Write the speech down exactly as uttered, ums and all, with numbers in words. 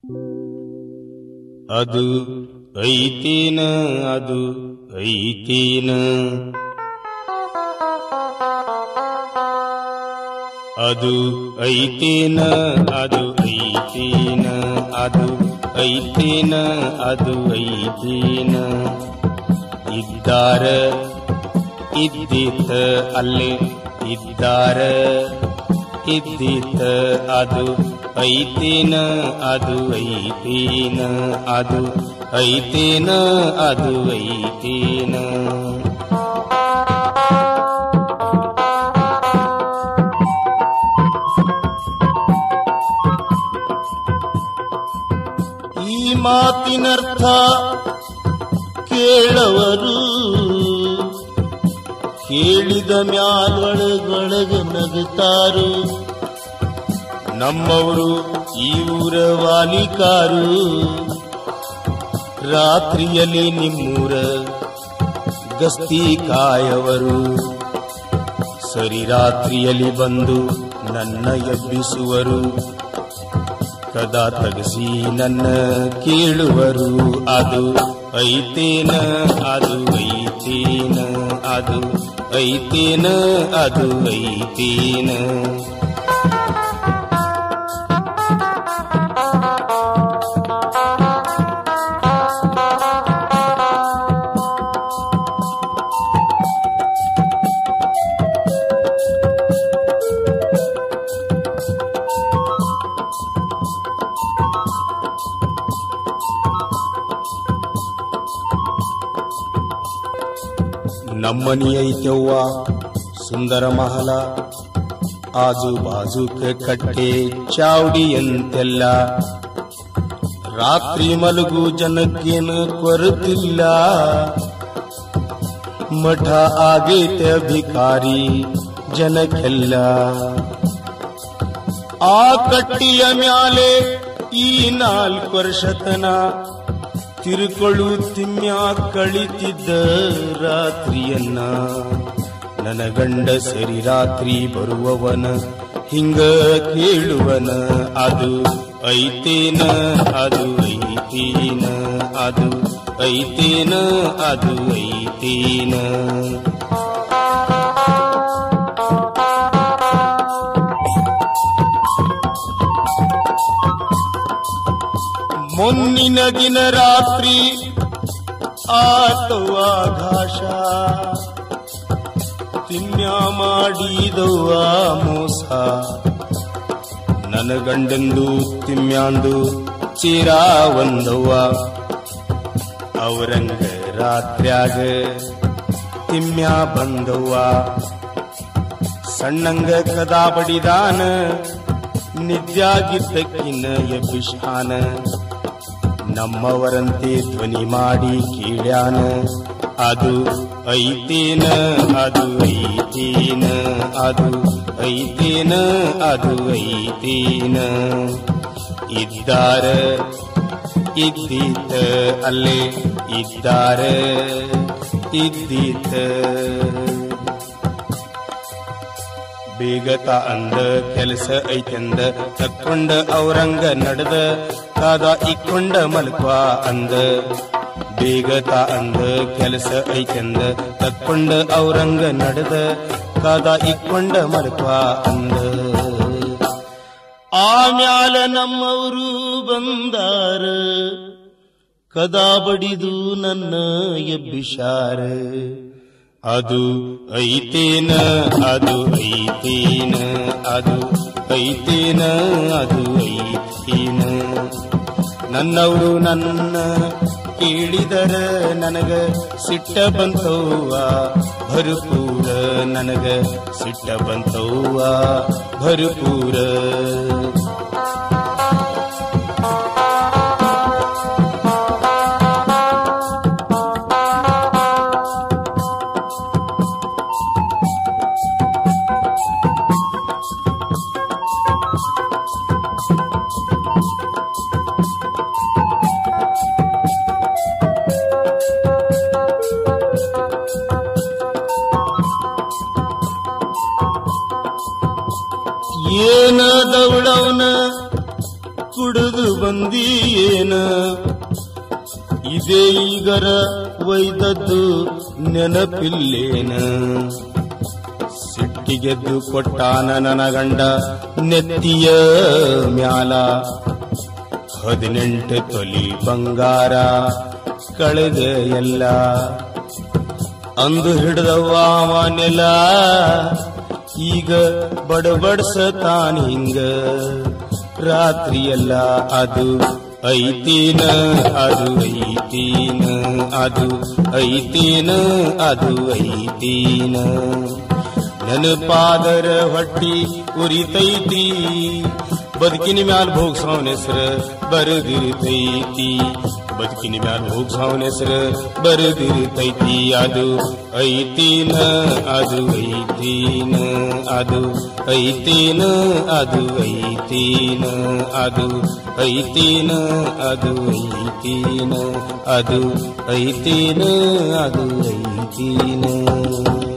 ಅದು ಐತೇನ ಅದು ಐತೇನ ಅದು ಐತೇನ ಅದು ಐತೇನ ಅದು ಐತೇನ ಅದು ಐತೇನ ಇದ್ದಾರ ಇದ್ದೀತ ಅಲ್ಲೇ ಇದ್ದಾರ ಇದ್ದೀತ ಅದು ಐತೇನ ಅದು ಐತೇನ ಅದು ಐತೇನ ಅದು ಐತೇನ ಈ ಮಾತಿನರ್ಥ ಕೇಳವರು ಕೇಳಿದ ಮ್ಯಾಲೊಳಗೊಳಗ ನಗುತ್ತಾರು. ನಮ್ಮವರು ಈ ಊರ ವಾಲಿಕಾರು, ರಾತ್ರಿಯಲ್ಲಿ ನಿಮ್ಮೂರ ಗಸ್ತಿ ಕಾಯವರು. ಸರಿ ರಾತ್ರಿಯಲ್ಲಿ ಬಂದು ನನ್ನ ಎಬ್ಬಿಸುವರು, ಕದಾ ತಗಸಿ ನನ್ನ ಕೇಳುವರು. ಅದು ಐತೇನ ಅದು ಐತೇನ ಅದು ಐತೇನ ಅದು ಐತೇನ ನಮ್ಮನಿ ಐತೆವ್ವ ಸುಂದರ ಮಹಲ, ಆಜು ಬಾಜುಕ ಕಟ್ಟೆ ಚಾವಡಿ ಅಂತೆಲ್ಲ. ರಾತ್ರಿ ಮಲಗು ಜನಕ್ಕೇನು ಕೊರತಿಲ್ಲ, ಮಠ ಆಗೈತೆ ಅಧಿಕಾರಿ ಜನಕ್ಕೆಲ್ಲ. ಆ ಕಟ್ಟಿಯ ಮ್ಯಾಲೆ ಈ ನಾಲ್ಕು ವರ್ಷತನ ತಿರುಕೊಳ್ಳು ತಿಮ್ಮ್ಯಾ ಕಳಿತಿದ್ದ ರಾತ್ರಿಯನ್ನ. ನನ್ನ ಗಂಡ ಸರಿ ರಾತ್ರಿ ಬರುವವನ ಹಿಂಗ ಕೇಳುವನ. ಅದು ಐತೇನ ಅದು ಐತೇನ ಅದು ಐತೇನ ಅದು ಐತೇನ ಮೊನ್ನಿನ ದಿನ ರಾತ್ರಿ ಆತವ್ವ ಘಾಷ, ತಿಮ್ಮ್ಯ ಮಾಡಿದವ್ವ ಮೋಸ. ನನ್ನ ಗಂಡಂದು ತಿಮ್ಮ್ಯಾಂದು ಚೀರ ಒಂದವ್ವ. ಅವರಂಗ ರಾತ್ರ್ಯಾಗ ತಿಮ್ಮ್ಯ ಬಂದವ್ವ. ಸಣ್ಣಂಗ ಕದಾ ಬಡಿದಾನ, ನಿದ್ಯಾಗಿದ್ದಕ್ಕಿನ್ನ ಎಬ್ಬಿಶಾನ. ನಮ್ಮವರಂತೆ ಧ್ವನಿ ಮಾಡಿ ಕೀಳ್ಯಾನ. ಅದು ಐತೇನ ಅದು ಐತೇನ ಅದು ಐತೇನ ಅದು ಐತೇನ ಇದ್ದಾರ ಇದ್ದೀತ ಅಲ್ಲೇ ಇದ್ದಾರ ಇದ್ದೀತ. ಬೇಗತ ಅಂದ ಕೆಲಸ ಐತೆಂದ ತಕ್ಕೊಂಡ ಅವರಂಗ ನಡೆದ, ಕಾದ ಇಕ್ಕೊಂಡ ಮಲ್ಕ್ವಾ ಅಂದ. ಬೇಗತ ಅಂದ ಕೆಲಸ ಐತೆಂದ ತಕ್ಕೊಂಡ ಅವರಂಗ ನಡೆದ, ಕಾದ ಇಕ್ಕೊಂಡ ಮಲ್ಕ್ವಾ ಅಂದ. ಆಮ್ಯಾಲ ನಮ್ಮವರು ಬಂದಾರ, ಕದಾ ಬಡಿದು ನನ್ನ ಎಬ್ಬಿಶಾರ. ಅದು ಐತೇನ ಅದು ಐತೇನ ಅದು ಐತೇನ ಅದು ಐತೇನ. ನನ್ನವರು ನನ್ನ ಕೇಳಿದರ ನನಗ ಸಿಟ್ಟ ಬಂತವ್ವ ಭರಪೂರ. ನನಗ ಸಿಟ್ಟ ಬಂತವ್ವ ಭರಪೂರ. ಏನದವಳವನ ಕುಡಿದು ಬಂದಿಯೇನ ಇದೇ ಈಗರ ಒಯ್ದದ್ದು ನೆನಪಿಲ್ಲೇನ ಸಿಟ್ಟಿಗೆದ್ದು ಕೊಟ್ಟಾನ ನನ್ನ ಗಂಡ ನೆತ್ತಿಯ ಮ್ಯಾಲ ಹದಿನೆಂಟು ತೊಲಿ ಬಂಗಾರ ಕಳೆದ ಎಲ್ಲ ಅಂದು ಹಿಡಿದವ್ವ ನೆಲ ಈಗ ಬಡಬಡ್ಸತಾನ ಹಿಂಗ ರಾತ್ರಿಯೆಲ್ಲ ಅದು ಐತೀನ ಅದು ಐತೀನ ಅದು ಐತೀನ ಅದು ಐತೀನ ನೆನಪಾದರ ಹೊಟ್ಟಿ ಉರಿತೈತಿ ಬದುಕಿನ ಮ್ಯಾಲ ಭೋಗ್ಸವನ ಹೆಸರ ಬರದಿರ್ತೈತಿ ಬದುಕಿನ ಮ್ಯಾಲ ಭೋಗ್ಸವನ ಹೆಸರ ಬರದಿರ್ತೈತಿ ಅದು ಐತೀನ ಅದು ಐತೀನ ಅದು ಐತೀನ ಅದು ಐತೀನ ಅದು ಐತೀನ ಅದು ಐತೀನ ಅದು ಐತೀನ ಅದು ಐತೀನ